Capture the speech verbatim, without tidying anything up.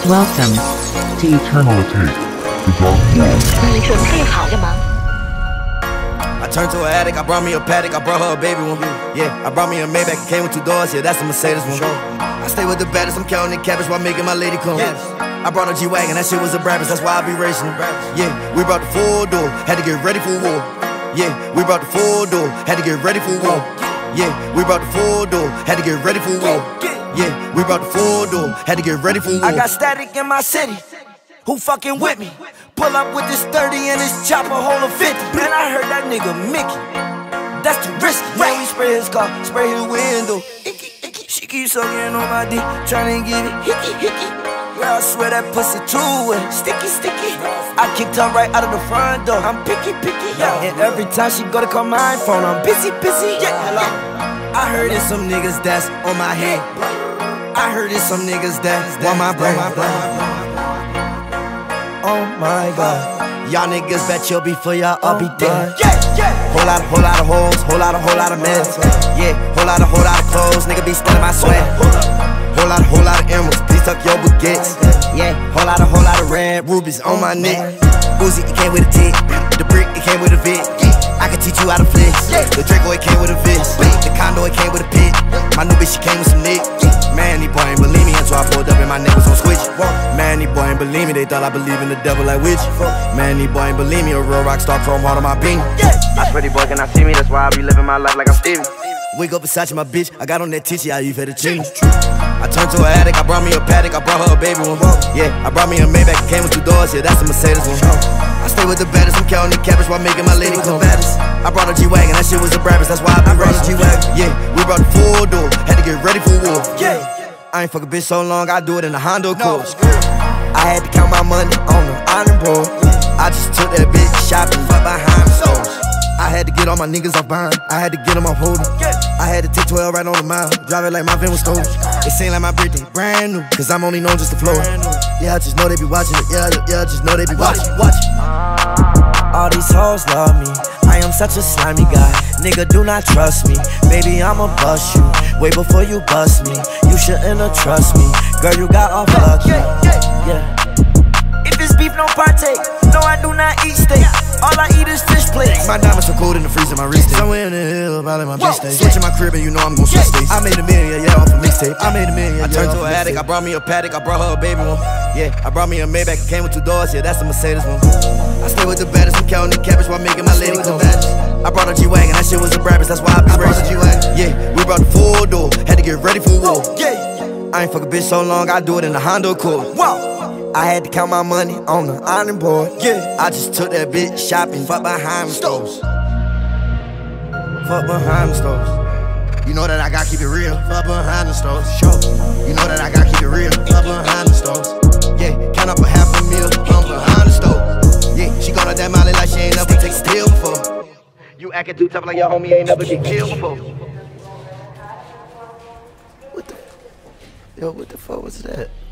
Welcome to Eternity, the Dark World. 你准备好了吗？ I turned to an addict, I brought me a paddock, I brought her a baby one. Yeah, I brought me a Maybach, it came with two doors, yeah, that's a Mercedes one. I stay with the baddest, I'm counting the cabbage while making my lady come. I brought a G-Wagon, that shit was a Brabus, that's why I be racing. Yeah, we brought the full door, had to get ready for war. Yeah, we brought the full door, had to get ready for war. Yeah, we brought the full door, had to get ready for war. Yeah, we brought the full door, had to get ready for war. I got static in my city, who fucking with me? Pull up with this thirty and this chopper hold a fifty. Man, I heard that nigga Mickey, that's too risky. Man, we spray his car, spray his window. Icky, icky. She keeps sucking on my dick, tryna get it hickey, hickey. Yeah, I swear that pussy too wet, sticky, sticky. I kicked her right out of the front door, I'm picky, picky, yeah. And every time she go to call my phone, I'm busy, busy, yeah. Hello. I heard it's some niggas that's on my head. I heard it's some niggas that want my brain. Oh my God, Y'all niggas bet you'll be for y'all, I'll be dead. yeah, yeah. Whole lot, whole lot of hoes, whole lot, whole lot of men. Yeah, whole lot, whole lot of clothes, nigga be stealing my sweat. Whole lot, whole lot of emeralds, please tuck your baguettes. Yeah, whole lot, whole lot of red rubies on my neck. Uzi, it came with a tick. The brick, it came with a vid. I can teach you how to flex. The Draco, it came with a vest. The condo, it came with a pit. My new bitch, she came with some nick. Man, these boy ain't believe me until I pulled up and my neck was on switch. Man, these boy ain't believe me, they thought I believe in the devil like witch. Man, these boy ain't believe me, a real rock star, chrome heart on my beam. I swear these boy cannot see me, that's why I be living my life like I'm Stevie. Wake up beside you, my bitch, I got on that titchy, how you fed the chicken. I turned to an addict, I brought me a paddock, I brought her a baby one. Yeah, I brought me a Maybach, it came with two doors, yeah, that's a Mercedes one. I stay with the baddest, I'm counting the cabbage while making my lady come. I brought a G-Wagon, that shit was a Brabus, that's why I be racing. Yeah, we brought the full door, had to get ready for war. Yeah, I ain't fuck a bitch so long, I do it in a Honda Accord. I had to count my money on the iron board. I just took that bitch shopping, fuck behind the stores. I had to get all my niggas off buying, I had to get them off holding. I had to take twelve right on the mile, drive it like my van was stolen. It seemed like my birthday, brand new, cause I'm only known just to flow. Yeah, I just know they be watching it, yeah, yeah, I just know they be watching, watching. All these hoes love me, I am such a slimy guy. Nigga, do not trust me, baby, I'ma bust you. Way before you bust me, you shouldn't have trust me. Girl, you got off lucky, yeah. If it's beef, no partake, no, I do not eat steak. All I eat is fish plates. My diamonds so cold in the freezer, my wrist stay. Somewhere in the hill, probably my bitch stay. Switching my crib and you know I'm gon' switch states. I made a million, yeah, off a mixtape. I made a million, I turned to an addict, I brought me a paddock, I brought her a baby one. Yeah, I brought me a Maybach, it came with two doors, yeah, that's a Mercedes one. I stay with the baddest, I'm counting the cabbage while making my lady come. I brought a G-Wagon, that shit was a Brabus, that's why I be racing. Yeah, we brought the full door, had to get ready for war. Yeah, I ain't fuck a bitch so long, I do it in a Honda Accord. Wow. I had to count my money on the iron board. Yeah, I just took that bitch shopping, fuck behind the stores. Fuck behind the stores. You know that I gotta keep it real, fuck behind the stores. Sure. You know that I gotta keep it real, fuck behind the stores. Yeah, count up a half a meal, I'm behind the stove. Yeah, she gone up that molly like she ain't never take a steal before. You acting too tough like your homie ain't never get killed before. What the? Yo, what the fuck was that?